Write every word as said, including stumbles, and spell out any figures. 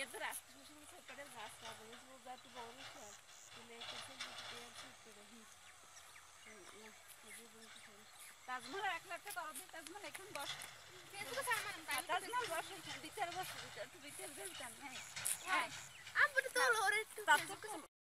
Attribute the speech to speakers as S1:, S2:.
S1: इधर आसपास में से पड़े घास का बोले वो बात बहुत है तो लेके से पेड़ से पेड़ ही ना मुझे बोलते थे ताजमहल एक लाख का और भी ताजमहल एक हम बस इसको सामान ताजमहल बस भीतर बस भीतर भीतर जल जाना है हां आप तो और